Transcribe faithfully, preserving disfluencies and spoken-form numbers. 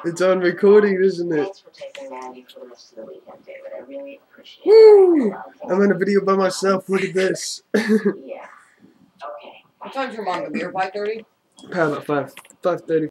It's on recording, isn't it? Thanks for taking Mandy for the rest of the weekend, David. I really appreciate Woo! it. I'm in a video by myself. Look at this. Yeah. Okay. What time's your mom gonna be here? five thirty? Probably about five, five thirty.